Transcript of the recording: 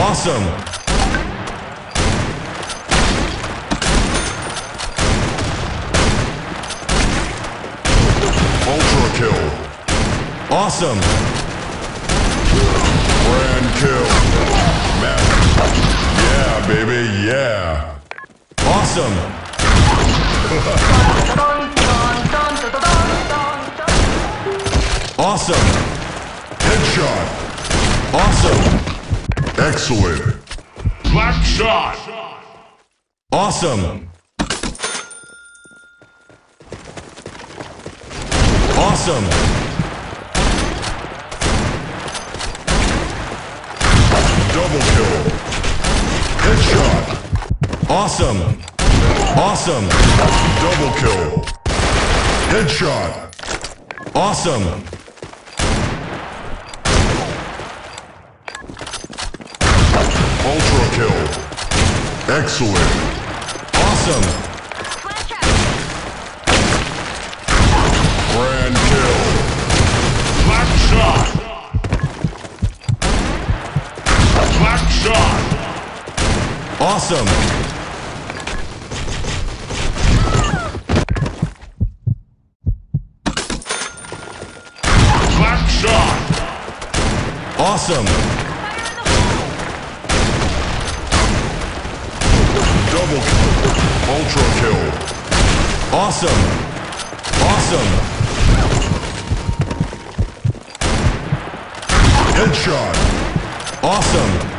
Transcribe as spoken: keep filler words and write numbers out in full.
Awesome. Ultra kill. Awesome. Grand kill. Massive. Yeah, baby, yeah. Awesome. Awesome. Headshot. Awesome. Excellent. BlackShot. Awesome. Awesome. Double kill. Headshot. Awesome. Awesome. Double kill. Headshot. Awesome. Ultra kill. Excellent. Awesome. Grand kill. BlackShot. BlackShot. Awesome. BlackShot. Awesome. Double kill. Ultra kill. Awesome. Awesome. Headshot. Awesome.